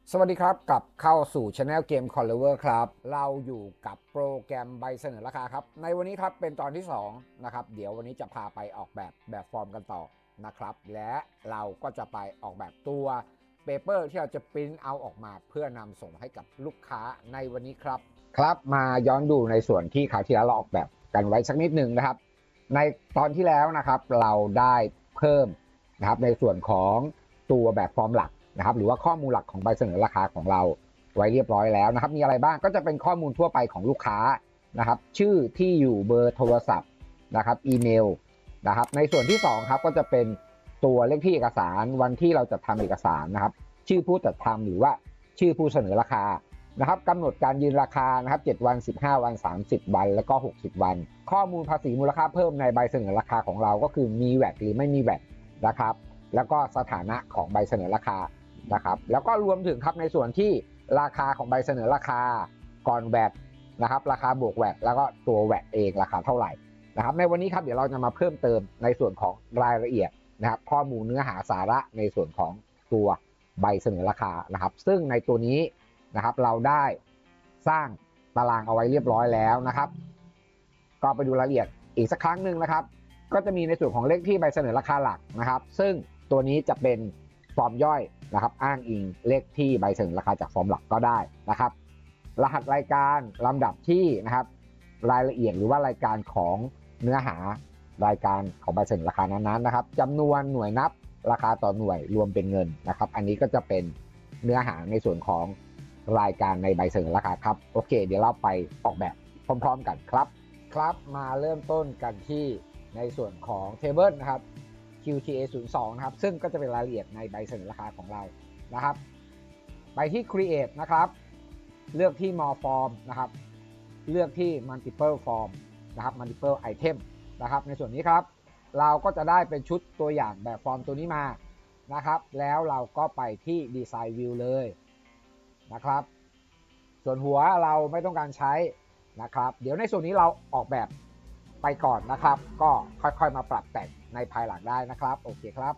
สวัสดีครับกลับเข้าสู่ Channel Game Controller ครับเราอยู่กับโปรแกรมใบเสนอราคาครับในวันนี้ครับเป็นตอนที่2นะครับเดี๋ยววันนี้จะพาไปออกแบบฟอร์มกันต่อนะครับและเราก็จะไปออกแบบตัวเปเปอร์ที่เราจะปริ้นเอาออกมาเพื่อนำส่งให้กับลูกค้าในวันนี้ครับมาย้อนดูในส่วนที่คราวที่แล้วเราออกแบบกันไว้สักนิดหนึ่งนะครับในตอนที่แล้วนะครับเราได้เพิ่มนะครับในส่วนของตัวแบบฟอร์มหลักนะครับหรือว่าข้อมูลหลักของใบเสนอราคาของเราไว้เรียบร้อยแล้วนะครับมีอะไรบ้างก็จะเป็นข้อมูลทั่วไปของลูกค้านะครับชื่อที่อยู่เบอร์โทรศัพท์นะครับอีเมลนะครับในส่วนที่2ครับก็จะเป็นตัวเลขที่เอกสารวันที่เราจะทำเอกสารนะครับชื่อผู้จัดทำหรือว่าชื่อผู้เสนอราคานะครับกำหนดการยืนราคานะครับ7วัน15วัน30วันแล้วก็60วันข้อมูลภาษีมูลค่าเพิ่มในใบเสนอราคาของเราก็คือมีแวตหรือไม่มีแวตนะครับแล้วก็สถานะของใบเสนอราคานะครับแล้วก็รวมถึงครับในส่วนที่ราคาของใบเสนอราคาก่อนแวตนะครับราคาบวกแวตแล้วก็ตัวแวตเองราคาเท่าไหร่นะครับในวันนี้ครับเดี๋ยวเราจะมาเพิ่มเติมในส่วนของรายละเอียดนะครับข้อมูลเนื้อหาสาระในส่วนของตัวใบเสนอราคานะครับซึ่งในตัวนี้นะครับเราได้สร้างตารางเอาไว้เรียบร้อยแล้วนะครับก็ไปดูรายละเอียดอีกสักครั้งหนึ่งนะครับก็จะมีในส่วนของเลขที่ใบเสนอราคาหลักนะครับซึ่งตัวนี้จะเป็นฟอร์มย่อยนะครับอ้างอิงเลขที่ใบเสนอราคาจากฟอร์มหลักก็ได้นะครับรหัสรายการลำดับที่นะครับรายละเอียดหรือว่ารายการของเนื้อหารายการของใบเสนอราคานั้นๆนะครับจำนวนหน่วยนับราคาต่อหน่วยรวมเป็นเงินนะครับอันนี้ก็จะเป็นเนื้อหาในส่วนของรายการในใบเสนอราคาครับโอเคเดี๋ยวเราไปออกแบบพร้อมๆกันครับมาเริ่มต้นกันที่ในส่วนของเทเบิลนะครับ QTA 02นะครับซึ่งก็จะเป็นรายละเอียดในใบเสนอราคาของเรานะครับไปที่ Create นะครับเลือกที่ More Form นะครับเลือกที่ Multiple Form นะครับ Multiple Item นะครับในส่วนนี้ครับเราก็จะได้เป็นชุดตัวอย่างแบบฟอร์มตัวนี้มานะครับแล้วเราก็ไปที่ Design View เลยนะครับส่วนหัวเราไม่ต้องการใช้นะครับเดี๋ยวในส่วนนี้เราออกแบบไปก่อนนะครับก็ค่อยๆมาปรับแต่งในภายหลังได้นะครับโอเคครับ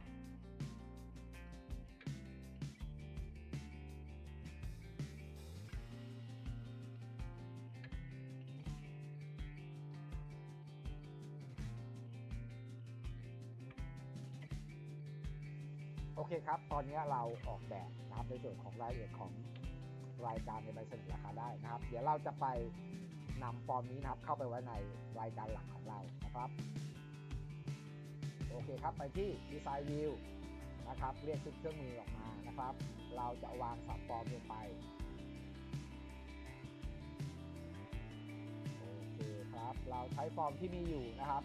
โอเคครับตอนนี้เราออกแบบนะครับในส่วนของรายละเอียดของรายการในใบเสนอราคาได้นะครับเดี๋ยวเราจะไปนำฟอร์มนี้นะครับเข้าไปไว้ในรายการหลักของเรานะครับโอเคครับไปที่ Design View นะครับเรียกชุดเครื่องมือออกมานะครับเราจะวางสับฟอร์มลงไปโอเคครับเราใช้ฟอร์มที่มีอยู่นะครับ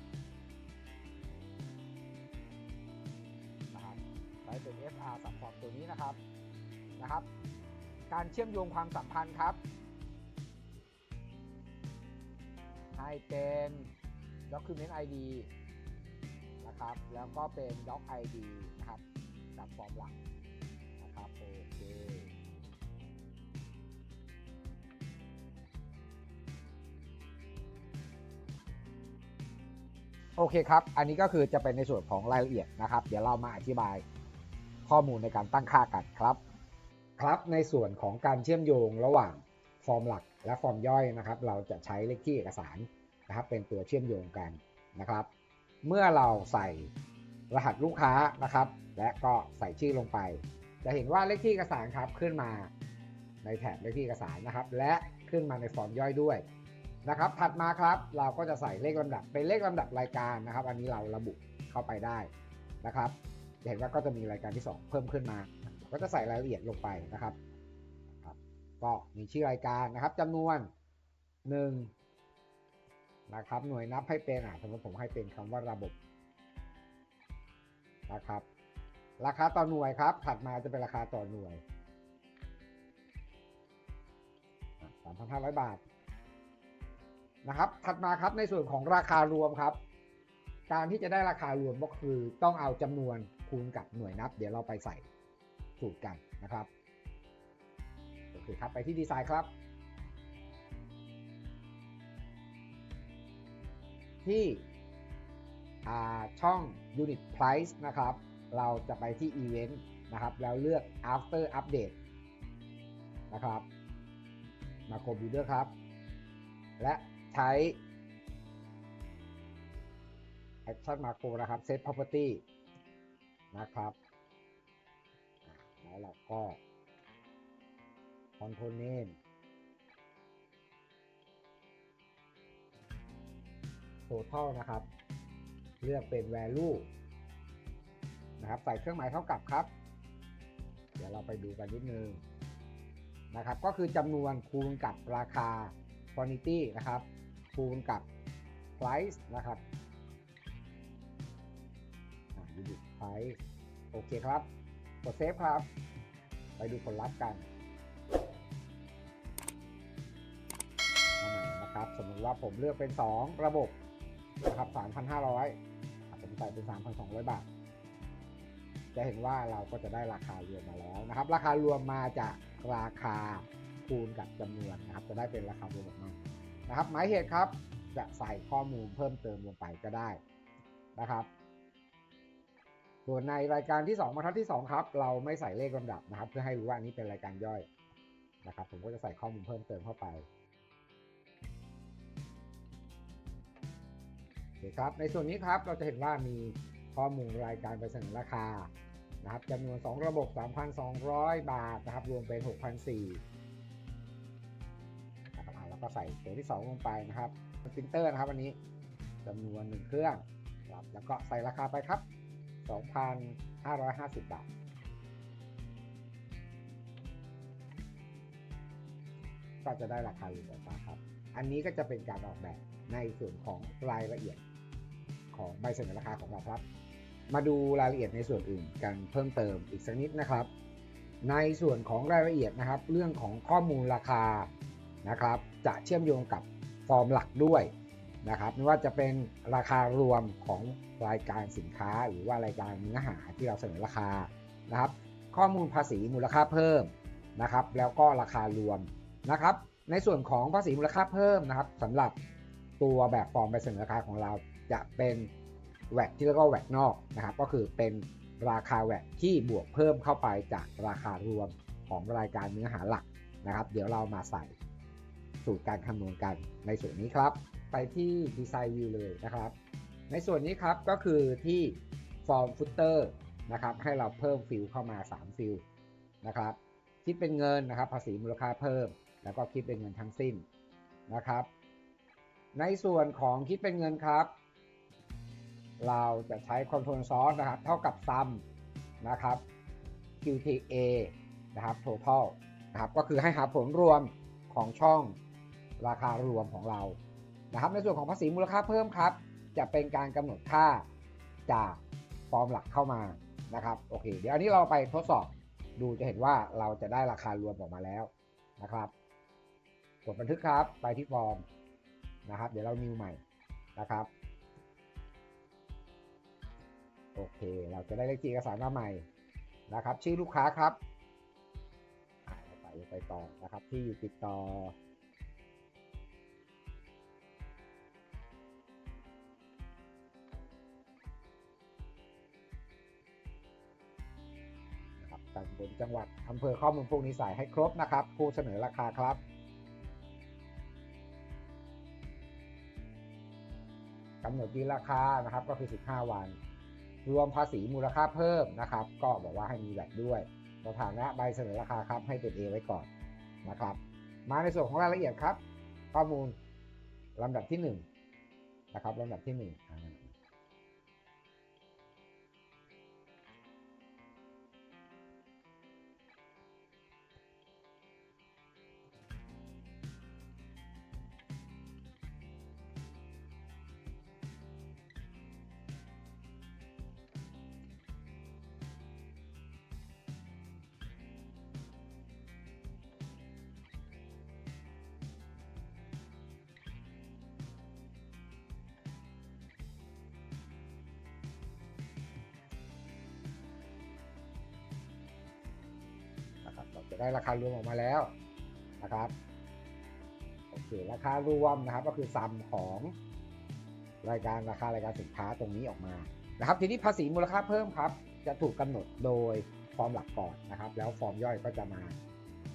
ใช้เป็น FR สับฟอร์มตัวนี้นะครับการเชื่อมโยงความสัมพันธ์ครับให้เป็น Document ID นะครับแล้วก็เป็น Doc ID นะครับกับฟอร์มหลักนะครับโอเคโอเคครับอันนี้ก็คือจะเป็นในส่วนของรายละเอียดนะครับเดี๋ยวเรามาอธิบายข้อมูลในการตั้งค่ากันครับในส่วนของการเชื่อมโยงระหว่างฟอร์มหลักและฟอร์มย่อยนะครับเราจะใช้เลขที่เอกสารนะครับเป็นตัวเชื่อมโยงกันนะครับเมื่อเราใส่รหัสลูกค้านะครับและก็ใส่ชื่อลงไปจะเห็นว่าเลขที่เอกสารครับขึ้นมาในแถบเลขที่เอกสารนะครับและขึ้นมาในฟอร์มย่อยด้วยนะครับถัดมาครับเราก็จะใส่เลขลำดับเป็นเลขลำดับรายการนะครับอันนี้เราระบุเข้าไปได้นะครับจะเห็นว่าก็จะมีรายการที่2เพิ่มขึ้นมาก็จะใส่รายละเอียดลงไปนะครับก็มีชื่อรายการนะครับจำนวน1นะครับหน่วยนับให้เป็นสมมติผมให้เป็นคำว่าระบบนะครับราคาต่อหน่วยครับถัดมาจะเป็นราคาต่อหน่วย 3,500 บาทนะครับถัดมาครับในส่วนของราคารวมครับการที่จะได้ราคารวมก็คือต้องเอาจำนวนคูณกับหน่วยนับเดี๋ยวเราไปใส่สูตรกันนะครับโอเคครับไปที่ดีไซน์ครับที่ช่อง unit price นะครับเราจะไปที่ event นะครับแล้วเลือก after update นะครับมาโครบิลเดอร์ครับและใช้ Action Macro นะครับ Set Property นะครับแล้วเราก็ Control Name Total นะครับเลือกเป็น Value นะครับใส่เครื่องหมายเท่ากับครับเดี๋ยวเราไปดูกันนิดนึงนะครับก็คือจำนวนคูณกับราคา quantity นะครับคูณกับ price นะครับunit price โอเคครับกดเซฟครับไปดูผลลัพธ์กันนะครับสมมติว่าผมเลือกเป็น2ระบบนะครับ 3,500 ผมใส่เป็น 3,200 บาทจะเห็นว่าเราก็จะได้ราคารวมมาแล้วนะครับราคารวมมาจากราคาคูณกับจำนวนนะครับจะได้เป็นราคารวมออกมานะครับหมายเหตุครับจะใส่ข้อมูลเพิ่มเติมลงไปก็ได้นะครับส่วนในรายการที่2บรรทัดที่2ครับเราไม่ใส่เลขลำดับนะครับเพื่อให้รู้ว่าอันนี้เป็นรายการย่อยนะครับผมก็จะใส่ข้อมูลเพิ่มเติมเข้าไปโอเคครับในส่วนนี้ครับเราจะเห็นว่ามีข้อมูลรายการใบเสนอราคานะครับจำนวน2ระบบ 3,200 บาทนะครับรวมเป็น 6,400 นะครับแล้วก็ใส่ตัวที่2ลงไปนะครับปรินเตอร์นะครับอันนี้จำนวน1เครื่องครับแล้วก็ใส่ราคาไปครับ 2,550 บาทก็จะได้ราคารวมออกมาครับอันนี้ก็จะเป็นการออกแบบในส่วนของรายละเอียดของใบเสนอราคาของเราครับมาดูรายละเอียดในส่วนอื่นกันเพิ่มเติมอีกสักนิดนะครับในส่วนของรายละเอียดนะครับเรื่องของข้อมูลราคานะครับจะเชื่อมโยงกับฟอร์มหลักด้วยนะครับไม่ว่าจะเป็นราคารวมของรายการสินค้าหรือว่ารายการเนื้อหาที่เราเสนอราคานะครับข้อมูลภาษีมูลค่าเพิ่มนะครับแล้วก็ราคารวมนะครับในส่วนของภาษีมูลค่าเพิ่มนะครับสำหรับตัวแบบฟอร์มใบเสนอราคาของเราจะเป็นแวตที่เรียกว่าแวตนอกนะครับก็คือเป็นราคาแวตที่บวกเพิ่มเข้าไปจากราคารวมของรายการเนื้อหาหลักนะครับเดี๋ยวเรามาใส่สูตรการคำนวณกันในส่วนนี้ครับไปที่ Design View เลยนะครับในส่วนนี้ครับก็คือที่ Form Footer นะครับให้เราเพิ่มฟิลเข้ามา3ฟิลนะครับคิดเป็นเงินนะครับภาษีมูลค่าเพิ่มแล้วก็คิดเป็นเงินทั้งสิ้นนะครับในส่วนของคิดเป็นเงินครับเราจะใช้ Control Source นะครับเท่ากับ Sum นะครับ QTA นะครับ Total นะครับก็คือให้หาผลรวมของช่องราคารวมของเรานะครับในส่วนของภาษีมูลค่าเพิ่มครับจะเป็นการกำหนดค่าจากฟอร์มหลักเข้ามานะครับโอเคเดี๋ยวอันนี้เราไปทดสอบดูจะเห็นว่าเราจะได้ราคารวมออกมาแล้วนะครับกดบันทึกครับไปที่ฟอร์มนะครับเดี๋ยวเรา new ใหม่นะครับโอเคเราจะได้เลขที่เอกสารมาใหม่นะครับชื่อลูกค้าครับไปต่อนะครับที่อยู่ติดต่อนะครับตำบลจังหวัดอำเภอข้อมูลพวกนี้ใส่ให้ครบนะครับผู้เสนอราคาครับกำหนดยืนราคานะครับก็คือ15วันรวมภาษีมูลค่าเพิ่มนะครับก็บอกว่าให้มีแวตด้วยสถานะใบเสนอราคาครับให้เป็น A ไว้ก่อนนะครับมาในส่วนของรายละเอียดครับข้อมูลลำดับที่1นะครับลำดับที่1จะได้ราคารวมออกมาแล้วนะครับโอเคราคารวมนะครับก็คือซัมของรายการราคารายการสินค้าตรงนี้ออกมานะครับทีนี้ภาษีมูลค่าเพิ่มครับจะถูกกำหนดโดยฟอร์มหลักก่อนนะครับแล้วฟอร์มย่อยก็จะมา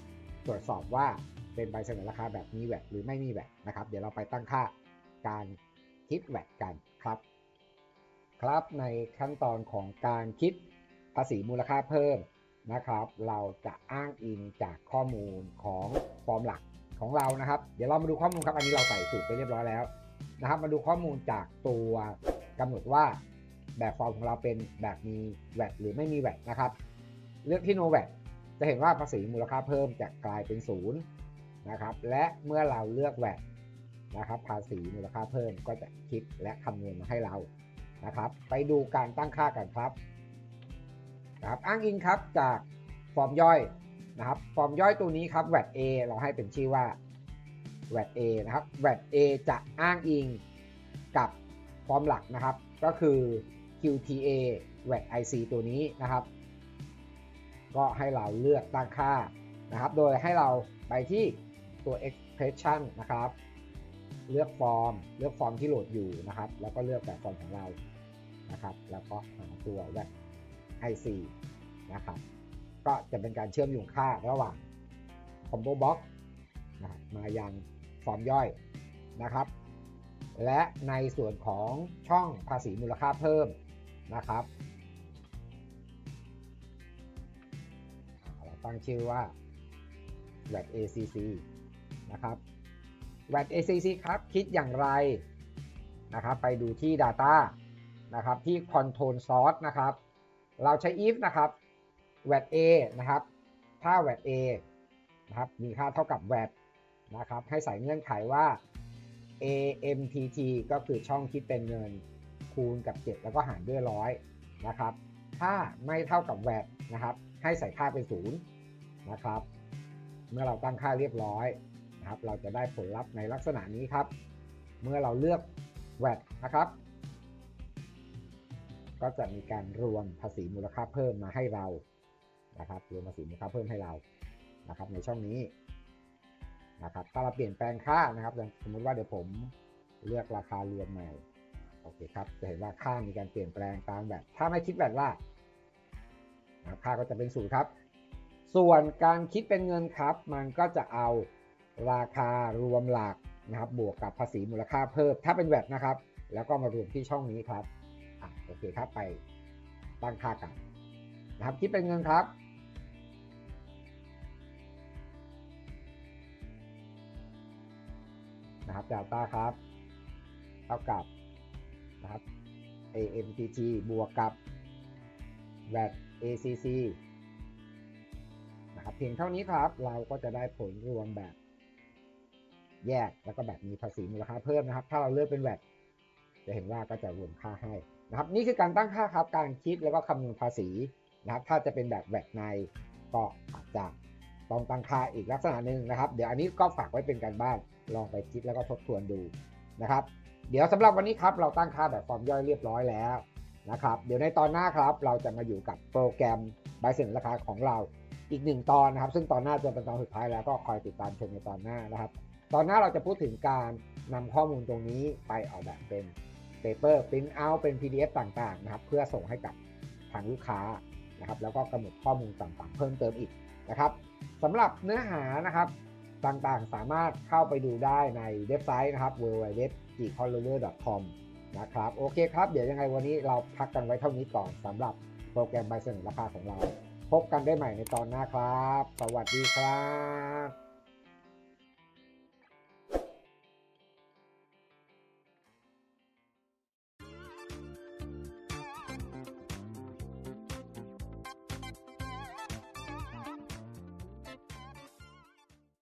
ตรวจสอบว่าเป็นใบเสนอราคาแบบมีแวตหรือไม่มีแวตนะครับเดี๋ยวเราไปตั้งค่าการคิดแวตกันครับในขั้นตอนของการคิดภาษีมูลค่าเพิ่มนะครับเราจะอ้างอิงจากข้อมูลของฟอร์มหลักของเรานะครับเดี๋ยวเรามาดูข้อมูลครับอันนี้เราใส่สูตรไปเรียบร้อยแล้วนะครับมาดูข้อมูลจากตัวกำหนดว่าแบบฟอร์มของเราเป็นแบบมีแวตหรือไม่มีแวตนะครับเลือกที่ no VAT จะเห็นว่าภาษีมูลค่าเพิ่มจะกลายเป็น0นะครับและเมื่อเราเลือก VAT นะครับภาษีมูลค่าเพิ่มก็จะคิดและคำนวณมาให้เรานะครับไปดูการตั้งค่ากันครับอ้างอิงครับจากฟอร์มย่อยนะครับฟอร์มย่อยตัวนี้ครับ VAT A เราให้เป็นชื่อว่า VAT A นะครับ VAT A จะอ้างอิงกับฟอร์มหลักนะครับก็คือ QTA VAT IC ตัวนี้นะครับก็ให้เราเลือกตั้งค่านะครับโดยให้เราไปที่ตัว expression นะครับเลือกฟอร์มที่โหลดอยู่นะครับแล้วก็เลือกแบบฟอร์มของเรานะครับแล้วก็หาตัว VAT IC นะครับก็จะเป็นการเชื่อมโยงค่าระหว่าง combo box นะครับมายังฟอร์มย่อยนะครับและในส่วนของช่องภาษีมูลค่าเพิ่มนะครับเราตั้งชื่อว่า VAT ACC นะครับ VAT ACC ครับคิดอย่างไรนะครับไปดูที่ Data นะครับที่ Control Source นะครับเราใช้ if นะครับ VAT A นะครับถ้า VAT A นะครับมีค่าเท่ากับ VAT นะครับให้ใส่เงื่อนไขว่า AMTT ก็คือช่องคิดเป็นเงินคูณกับ7แล้วก็หารด้วย100นะครับถ้าไม่เท่ากับ VAT นะครับให้ใส่ค่าเป็น0นะครับเมื่อเราตั้งค่าเรียบร้อยนะครับเราจะได้ผลลัพธ์ในลักษณะนี้ครับเมื่อเราเลือก VAT นะครับก็จะมีการรวมภาษีมูลค่าเพิ่มมาให้เรานะครับรวมภาษีมูลค่าเพิ่มให้เรานะครับในช่องนี้นะครับถ้าเราเปลี่ยนแปลงค่านะครับสมมติว่าเดี๋ยวผมเลือกราคารวมใหม่โอเคครับจะเห็นว่าค่ามีการเปลี่ยนแปลงตามแบบถ้าไม่คิดแบบว่าค่าก็จะเป็น0ครับส่วนการคิดเป็นเงินครับมันก็จะเอาราคารวมหลักนะครับบวกกับภาษีมูลค่าเพิ่มถ้าเป็นแบบนะครับแล้วก็มารวมที่ช่องนี้ครับโอเคครับไปตั้งค่ากันนะครับคิดเป็นเงินครับนะครับ Delta ครับเท่ากับนะครับ AMTT บวกกับ VAT ACC นะครับเพียงเท่านี้ครับเราก็จะได้ผลรวมแบบแยกแล้วก็แบบมีภาษีมูลค่าเพิ่มนะครับถ้าเราเลือกเป็น VAT จะเห็นว่าก็จะรวมค่าให้นะครับนี่คือการตั้งค่าครับการคิดแล้วก็คำนวณภาษีนะครับถ้าจะเป็นแบบVATในก็อาจจะต้องตั้งค่าอีกลักษณะหนึ่งนะครับเดี๋ยวอันนี้ก็ฝากไว้เป็นการบ้านลองไปคิดแล้วก็ทบทวนดูนะครับเดี๋ยวสำหรับวันนี้ครับเราตั้งค่าแบบฟอร์มย่อยเรียบร้อยแล้วนะครับเดี๋ยวในตอนหน้าครับเราจะมาอยู่กับโปรแกรมใบเสนอราคาของเราอีก1ตอนนะครับซึ่งตอนหน้าจะเป็นตอนสุดท้ายแล้วก็คอยติดตามชมในตอนหน้านะครับตอนหน้าเราจะพูดถึงการนำข้อมูลตรงนี้ไปออกแบบเป็นpaper print out เป็น PDF ต่างๆนะครับเพื่อส่งให้กับทางลูกค้านะครับแล้วก็กำหนดข้อมูลต่างๆเพิ่มเติมอีกนะครับสำหรับเนื้อหานะครับต่างๆสามารถเข้าไปดูได้ในเว็บไซต์นะครับ www.gcolliver.com นะครับโอเคครับเดี๋ยวยังไงวันนี้เราพักกันไว้เท่านี้ก่อนสำหรับโปรแกรมใบเสนอราคาของเราพบกันได้ใหม่ในตอนหน้าครับสวัสดีครับ